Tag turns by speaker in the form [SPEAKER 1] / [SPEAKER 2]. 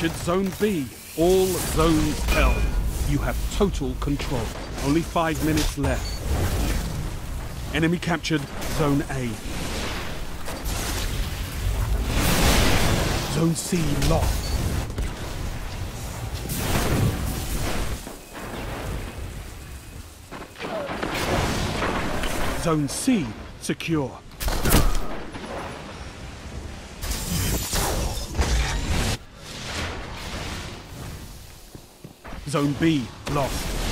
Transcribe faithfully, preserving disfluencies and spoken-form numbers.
[SPEAKER 1] captured Zone B. All zones held. You have total control. Only five minutes left. Enemy captured Zone A. Zone C lost. Zone C secure. Zone B lost.